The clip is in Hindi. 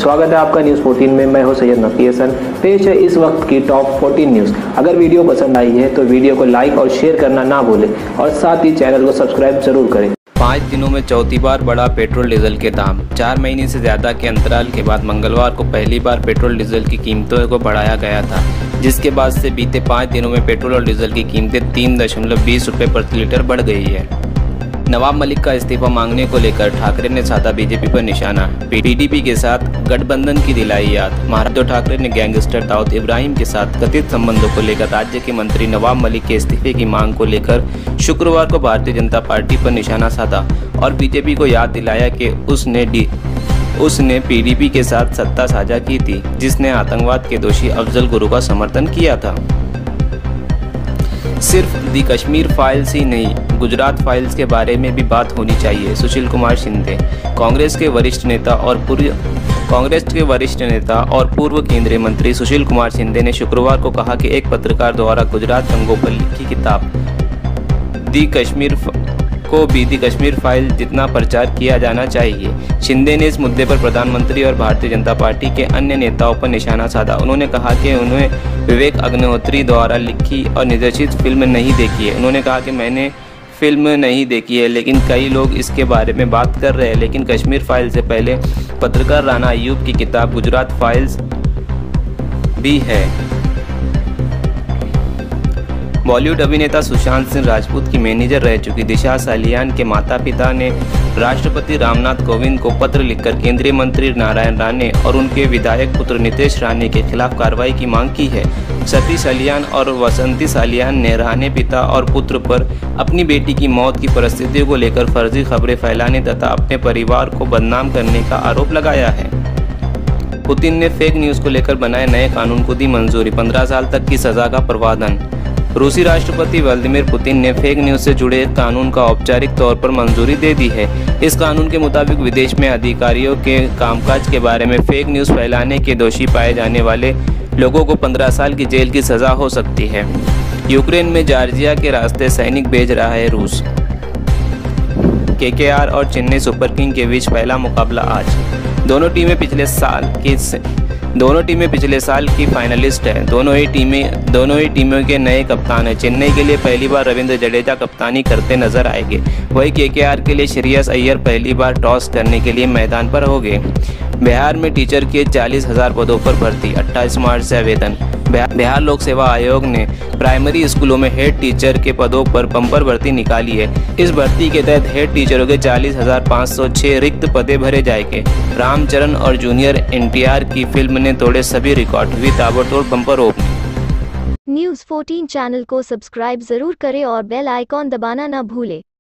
स्वागत है आपका न्यूज़ 14 में। मैं हूं सैयद नकी हसन। पेश है इस वक्त की टॉप 14 न्यूज़। अगर वीडियो पसंद आई है तो वीडियो को लाइक और शेयर करना ना भूलें और साथ ही चैनल को सब्सक्राइब जरूर करें। 5 दिनों में चौथी बार बढ़ा पेट्रोल डीजल के दाम। 4 महीने से ज़्यादा के अंतराल के बाद मंगलवार को पहली बार पेट्रोल डीजल की कीमतों को बढ़ाया गया था, जिसके बाद से बीते 5 दिनों में पेट्रोल और डीजल की कीमतें 3.20 रुपये प्रति लीटर बढ़ गई है। नवाब मलिक का इस्तीफा मांगने को लेकर ठाकरे ने साधा बीजेपी पर निशाना। पीडीपी के साथ गठबंधन की दिलाई याद। महाराज ठाकरे ने गैंगस्टर दाऊद इब्राहिम के साथ कथित संबंधों को लेकर राज्य के मंत्री नवाब मलिक के इस्तीफे की मांग को लेकर शुक्रवार को भारतीय जनता पार्टी पर निशाना साधा और बीजेपी को याद दिलाया कि उसने पीडीपी के साथ सत्ता साझा की थी, जिसने आतंकवाद के दोषी अफजल गुरु का समर्थन किया था। सिर्फ दी कश्मीर फाइल्स ही नहीं, गुजरात फाइल्स के बारे में भी बात होनी चाहिए। सुशील कुमार शिंदे। कांग्रेस के वरिष्ठ नेता और पूर्व केंद्रीय मंत्री सुशील कुमार शिंदे ने शुक्रवार को कहा कि एक पत्रकार द्वारा गुजरात दंगों पर लिखी किताब दी कश्मीर फाइल जितना प्रचार किया जाना चाहिए। शिंदे ने इस मुद्दे पर प्रधानमंत्री और भारतीय जनता पार्टी के अन्य नेताओं पर निशाना साधा। उन्होंने कहा कि उन्हें विवेक अग्निहोत्री द्वारा लिखी और निर्देशित फिल्म नहीं देखी है। उन्होंने कहा कि मैंने फिल्म नहीं देखी है, लेकिन कई लोग इसके बारे में बात कर रहे हैं। लेकिन कश्मीर फाइल से पहले पत्रकार राणा अय्यूब की किताब गुजरात फाइल्स भी है। बॉलीवुड अभिनेता सुशांत सिंह राजपूत की मैनेजर रह चुकी दिशा सालियान के माता पिता ने राष्ट्रपति रामनाथ कोविंद को पत्र लिखकर केंद्रीय मंत्री नारायण राणे और उनके विधायक पुत्र नितेश राणे के खिलाफ कार्रवाई की मांग की है। सती सालियान और वसंती सालियान ने राणे पिता और पुत्र पर अपनी बेटी की मौत की परिस्थितियों को लेकर फर्जी खबरें फैलाने तथा अपने परिवार को बदनाम करने का आरोप लगाया है। पुतिन ने फेक न्यूज़ को लेकर बनाए नए कानून को दी मंजूरी। 15 साल तक की सजा का प्रावधान। रूसी राष्ट्रपति व्लादिमीर पुतिन ने फेक न्यूज़ से जुड़े एक कानून का औपचारिक तौर पर मंजूरी दे दी है। इस कानून के मुताबिक विदेश में अधिकारियों के कामकाज के बारे में फेक न्यूज़ फैलाने के दोषी पाए जाने वाले लोगों को 15 साल की जेल की सज़ा हो सकती है। यूक्रेन में जॉर्जिया के रास्ते सैनिक भेज रहा है रूस। केकेआर और चेन्नई सुपर किंग के बीच पहला मुकाबला आज। दोनों टीमें पिछले साल की फाइनलिस्ट है। दोनों ही टीमों के नए कप्तान हैं। चेन्नई के लिए पहली बार रविंद्र जडेजा कप्तानी करते नजर आएंगे। वहीं केकेआर के लिए श्रेयस अय्यर पहली बार टॉस करने के लिए मैदान पर होंगे। बिहार में टीचर के 40,000 पदों पर भर्ती। 28 मार्च से आवेदन। बिहार लोक सेवा आयोग ने प्राइमरी स्कूलों में हेड टीचर के पदों पर बम्पर भर्ती निकाली है। इस भर्ती के तहत हेड टीचरों के 40,506 रिक्त पदे भरे जाएंगे। रामचरण और जूनियर NTR की फिल्म ने तोड़े सभी रिकॉर्ड। हुई ताबड़तोड़ बम्पर ओपनिंग। न्यूज़ 14 चैनल को सब्सक्राइब जरूर करें और बेल आइकॉन दबाना ना भूलें।